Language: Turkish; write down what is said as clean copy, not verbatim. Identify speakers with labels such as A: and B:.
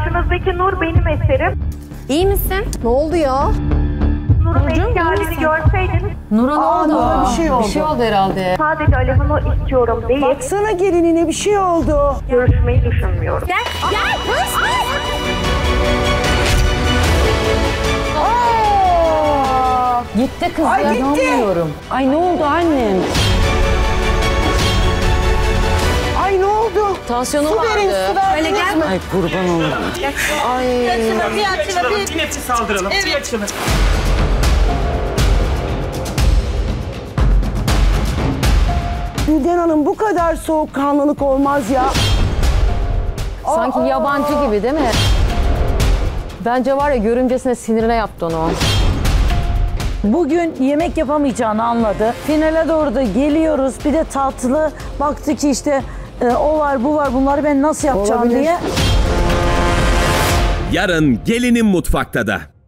A: Karşınızdaki Nur benim eserim.
B: İyi misin?
C: Ne oldu ya?
A: Nur'un eski halini görseydiniz
B: Nur'a ne oldu?
C: Nur'a bir şey oldu.
B: Bir şey oldu herhalde.
A: sadece Alev'ini istiyorum değil,
D: Baksana gelinine bir şey oldu.
A: görüşmeyi düşünmüyorum.
B: Gel. Gitti kız
D: Ay,
B: ya.
D: gitti.
B: İnanmıyorum. Ay ne oldu annem?
D: Ay ne oldu?
B: Tansiyonu
D: Su verin,
B: vardı.
D: su verdiniz
B: Öyle gel.
D: mi?
B: Ay kurban olurum. Ay.
E: Bir nefes aldıralım. Bir açılın.
D: Gülden Hanım bu kadar soğukkanlılık olmaz ya.
B: Sanki yabancı gibi değil mi? Bence var ya görümcesine sinirine yaptı onu.
F: Bugün yemek yapamayacağını anladı. Finale doğru da geliyoruz. Bir de tatlı. Baktı ki işte o var bu var, bunları ben nasıl yapacağım
D: Olabilir.
F: diye.
G: Yarın Gelinin Mutfakta da.